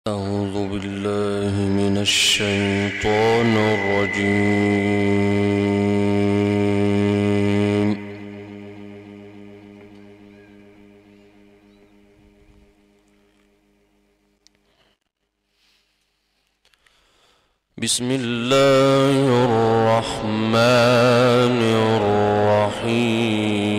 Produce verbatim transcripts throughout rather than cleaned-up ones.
أعوذ بالله من الشيطان الرجيم. بسم الله الرحمن الرحيم.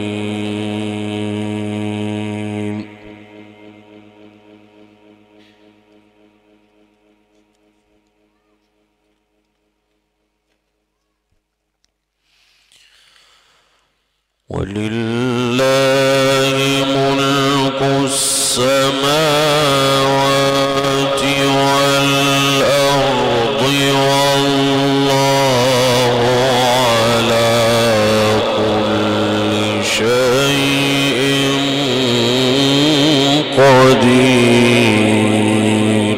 ولله ملك السماوات والأرض والله على كل شيء قدير.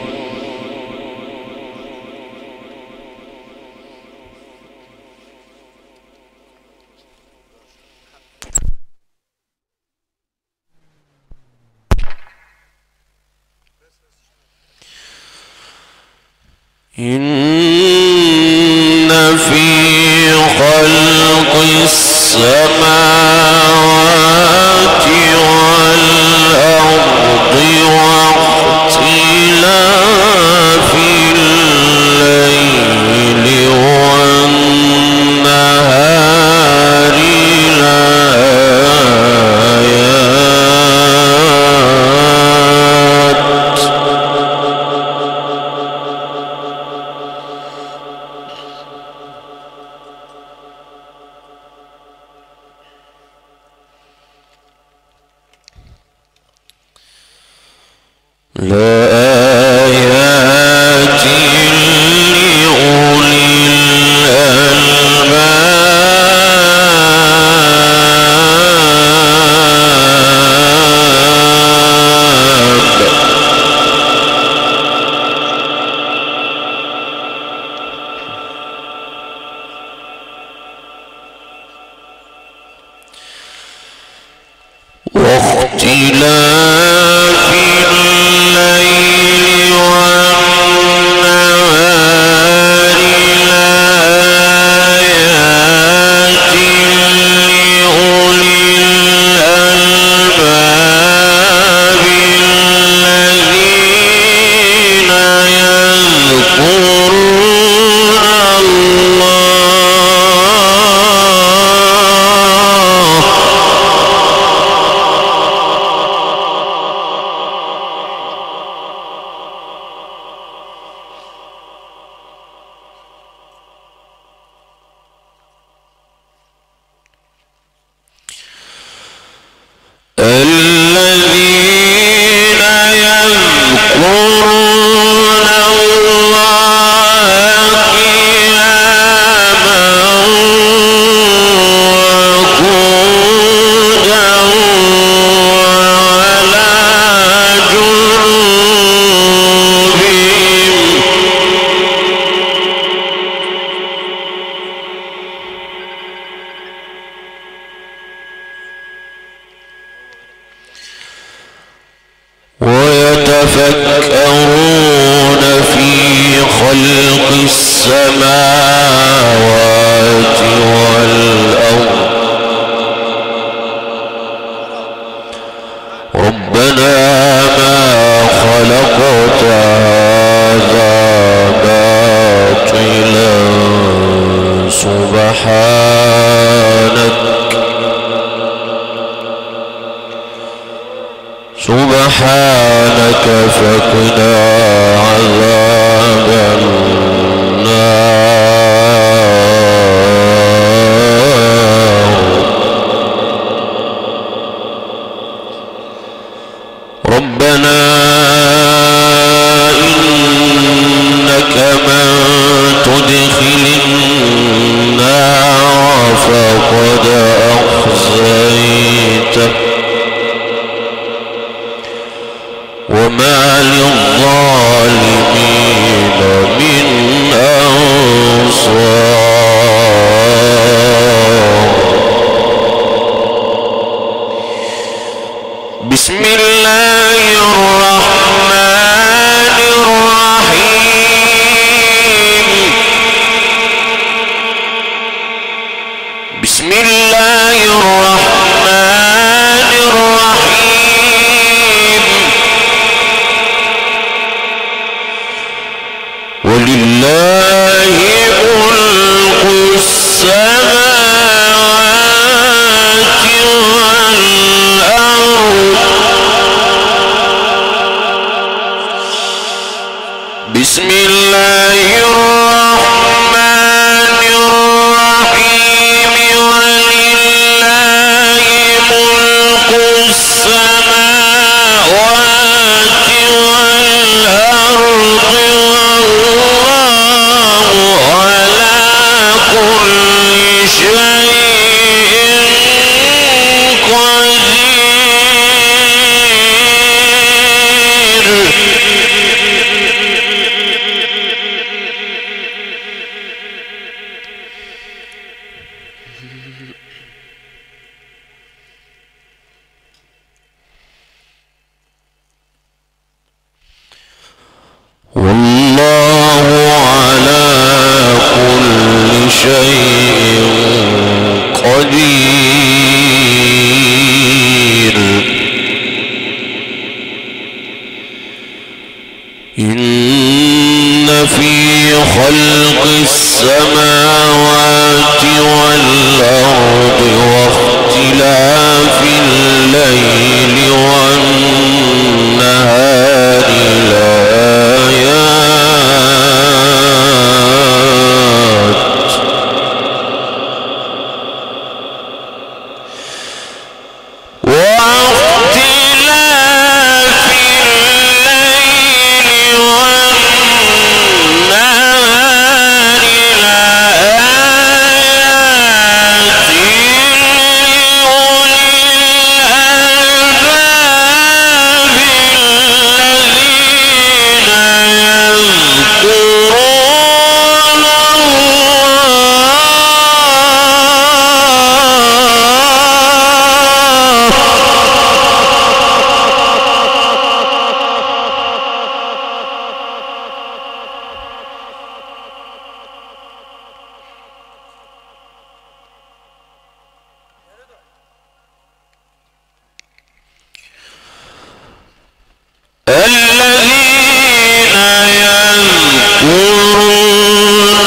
إن في خلق السماوات والأرض واختلاف الليل والنهار لآيات لآيات لأولي الألباب. واختلاف الليل والنهار لآيات لأولي الألباب الذين يذكرون الله الذين يذكرون الله قياما وقعودا وعلى جنوبهم ويتفكرون في خلق السماوات والأرض ربنا ما خلقت هذا باطلا سبحانك سبحانك فقنا عذاب النار. ربنا إنك من تدخل النار فقد أخزيته وما للظالمين ولله ملك السماوات والأرض بسم الله الرحمن الرحيم ولله ملك السماوات والأرض والله على كل شيء والله على كل شيء قدير إن في خلق السماوات والأرض واختلاف الليل والنهار لآيات واختلاف الليل والنهار لآيات لأولي الألباب الذين يذكرون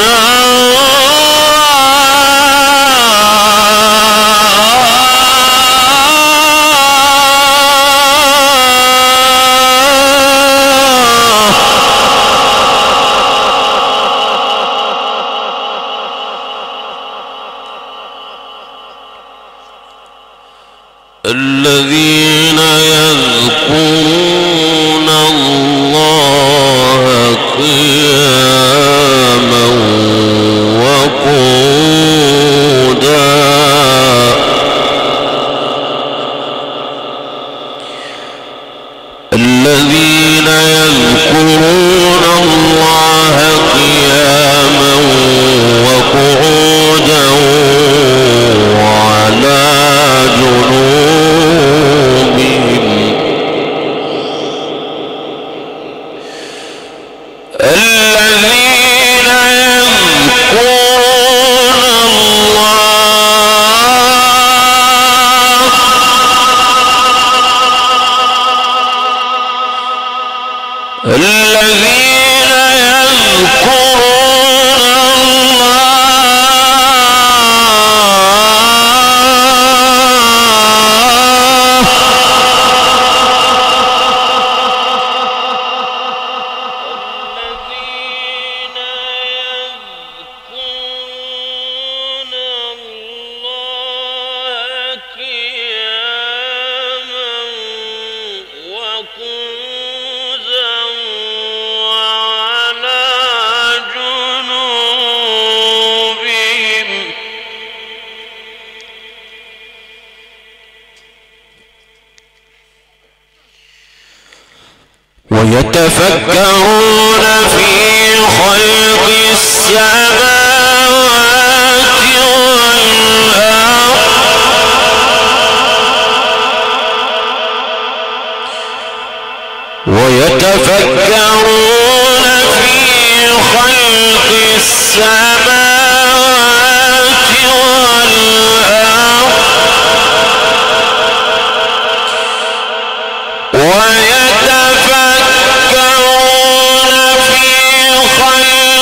الذين يذكرون الله قياما وقعودا الذين يذكرون الله قياما وقعودا وعلى جنوبهم الذين يذكرون الله الذين يذكرون ويتفكرون في خلق السماوات والأرض ويتفكرون في خلق السماوات والأرض ويتفكرون في خلق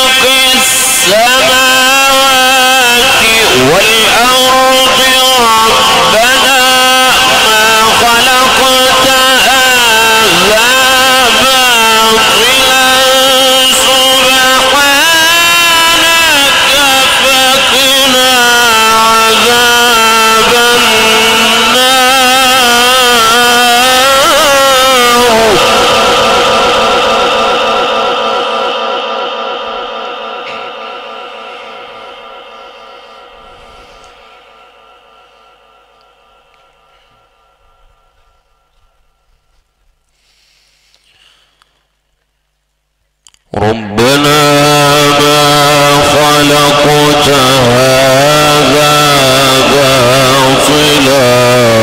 ربنا ما خلقت هذا باطلا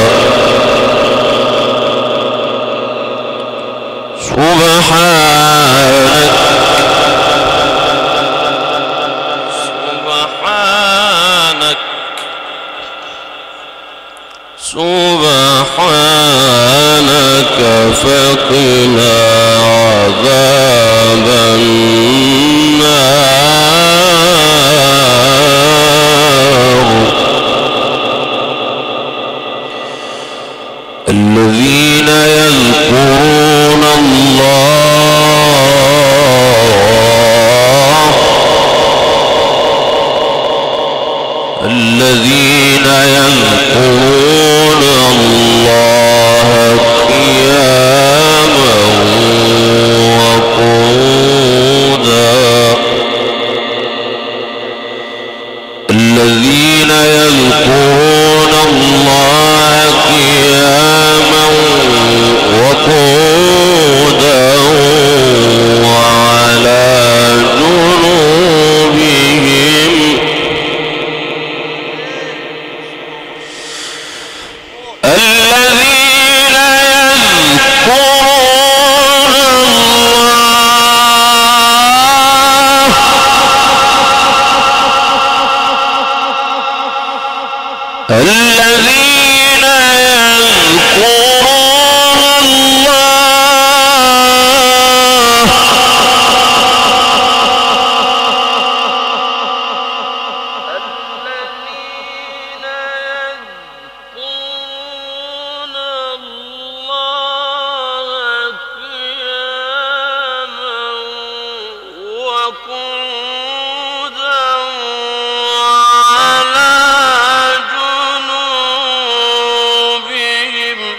سبحانك سبحانك سبحانك فقنا عذاب النار الذين يذكرون الله الذين يذكرون الله قياما وقعودا الذين يذكرون الله قياما وقعودا وعلى جنوبهم الذين يذكرون الله الذين يذكرون الله الذين يذكرون الله قياما وقعودا وعلى جنوبهم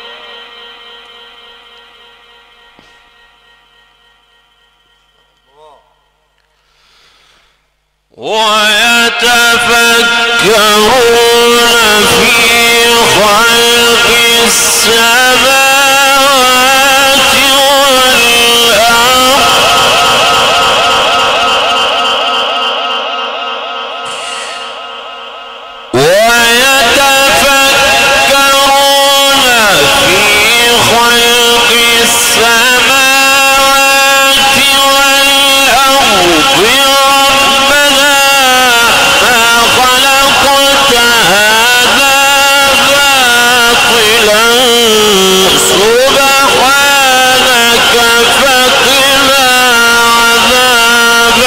ويتفكرون في خلق السماوات والأرض ويتفكرون في خلق السماوات والأرض ربنا ما خلقت هذا باطلا سبحانك فقنا عذاب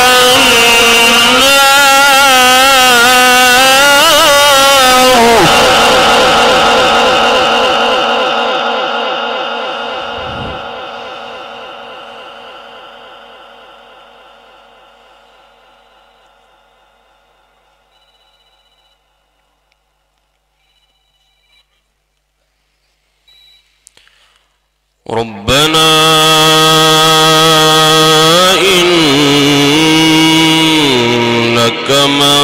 ربنا إنك من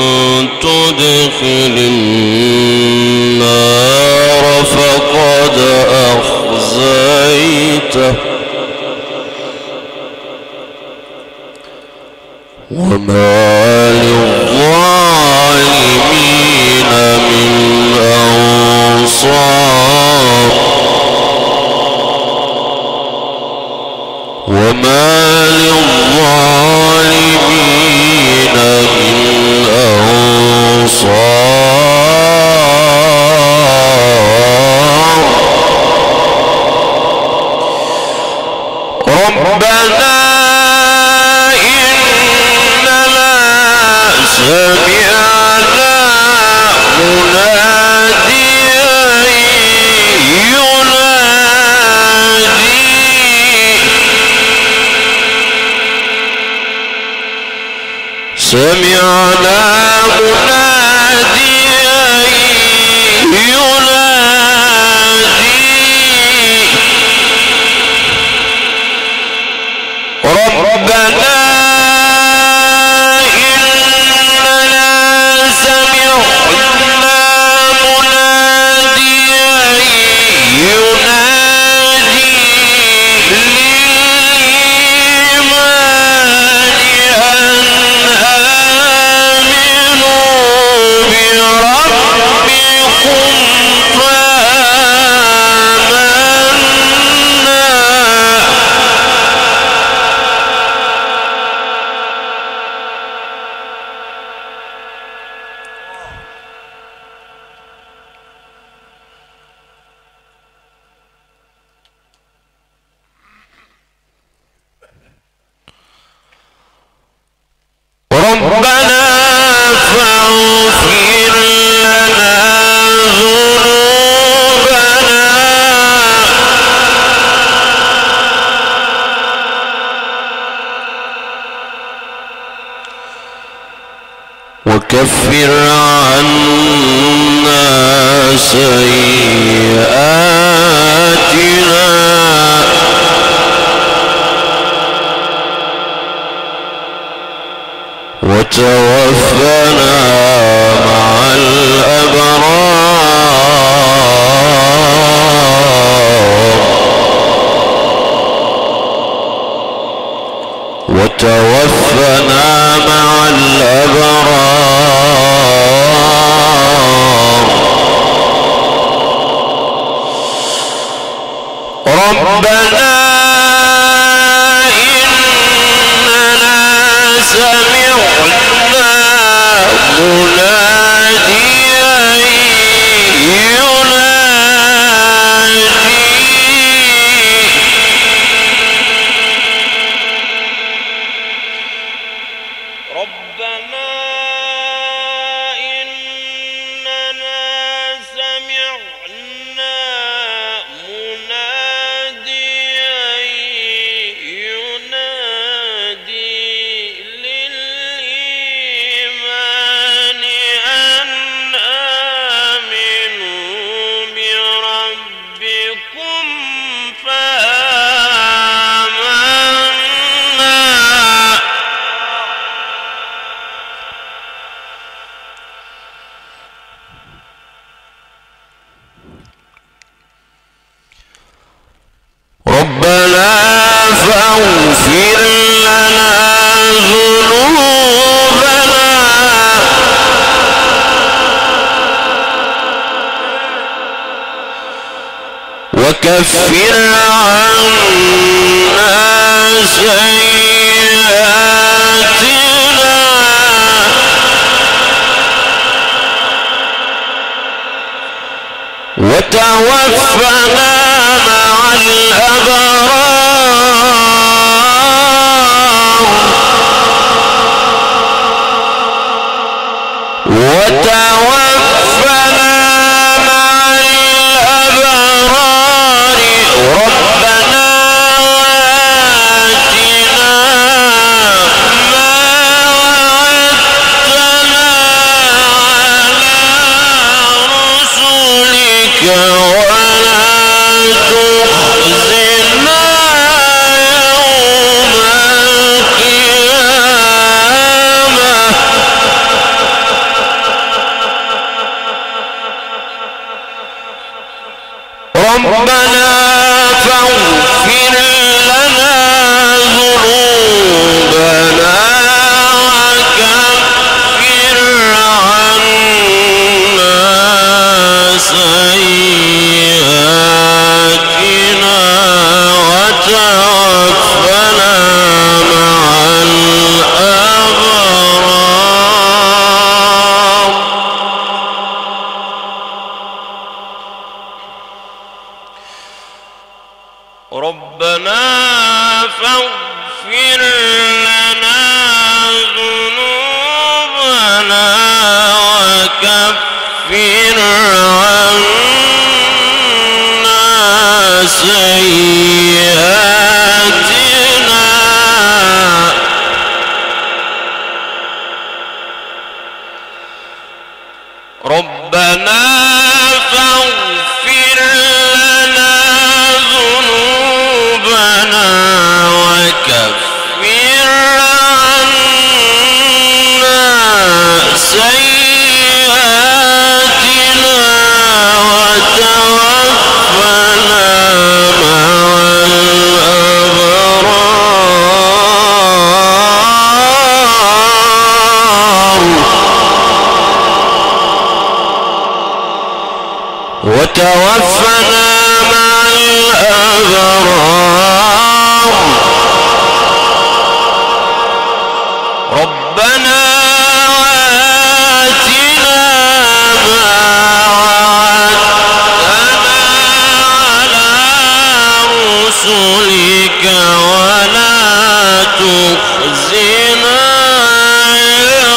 تدخل النار فقد أخزيته وما للظالمين من أنصار وما للظالمين من أنصار ربنا إننا سمعنا مناديا ينادي سمعنا مناديا ينادي ربنا إننا سمعنا مناديا ينادي للإيمان ربنا فاغفر لنا ذنوبنا وكفر عنا سيئاتنا وتوفنا مع الأبرار وتوفنا مع الأبرار ربنا إننا سمعنا مناديا ينادي ربنا إننا سمعنا مناديا ينادي للإيمان أن آمنوا بربكم فآمنا ربنا فاغفر لنا ذنوبنا وكفر عنا سيئاتنا وتوفنا مع الأبرار وتوفنا مع الأبرار ربنا آتنا ما وعدتنا على رسلك ولا تخزنا يوم القيامة ربنا فاغفر لنا ذنوبنا وكفر عنا سيئاتنا وتوفنا مع الأبرار ربنا فاغفر لنا ذنوبنا وكفر عنا سيئاتنا ربنا فاغفر لنا ذنوبنا وكفر عنا سيئاتنا وتوفنا مع الأبرار وتوفنا مع الأبرار ربنا وآتنا ما وعدتنا على رسلك ولا تخزنا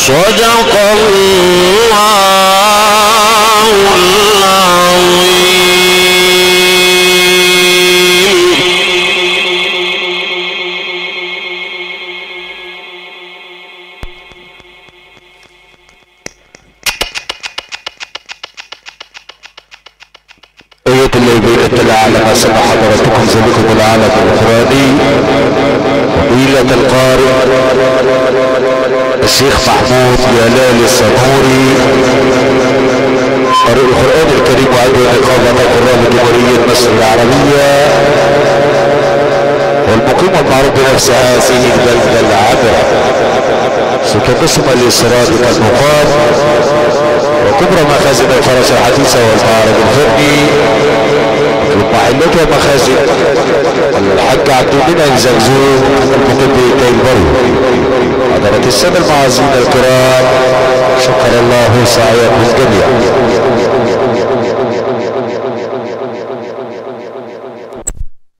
صدق الله العظيم. أيها الليبين اطلع على ما سمع حضرتكم زميلكم العالم القرآني وقيلة القارئ الشيخ محمود جلال الصبوري قارئ القرآن الكريم وعضو نقابة قراء جمهورية مصر العربية والمقيم المعروف بنفس هذه البلدة العابرة ستقسم لسرادق المقام وكبرى مخازن الفرس الحديثة والمعرض الفني ومحلات ومخازن الحاج عبد المنعم زغزوغ المقيم بتاي البر. حضرة السادة المعازيم الكرام شكر الله سعيكم الجميع.